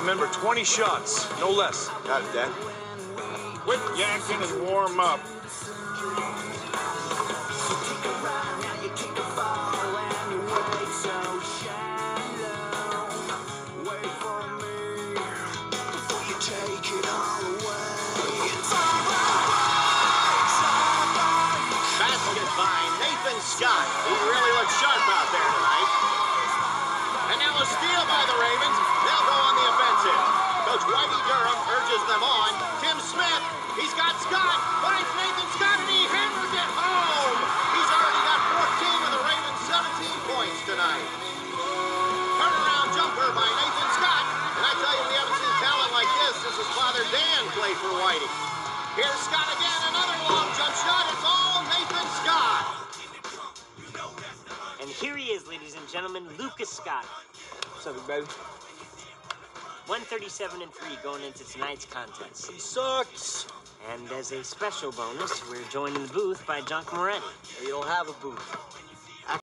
Remember, 20 shots, no less. Got it, Dad. Quit yanking and warm up. Basket by Nathan Scott. He really looks sharp out there tonight. And now a steal by the Ravens. They'll go on the offensive. Coach Whitey Durham urges them on. Tim Smith, he's got Scott. Finds Nathan Scott, and he hammers it home. He's already got 14 of the Ravens' 17 points tonight. Turnaround jumper by Nathan Scott. And I tell you, we haven't seen talent like this since his father Dan played for Whitey. Here's Scott again, another long jump shot. It's all Nathan Scott. And here he is, ladies and gentlemen, Lucas Scott. What's up, baby? 137-3 going into tonight's contest. He sucks. And as a special bonus, we're joined in the booth by Junk Moretti. You don't have a booth.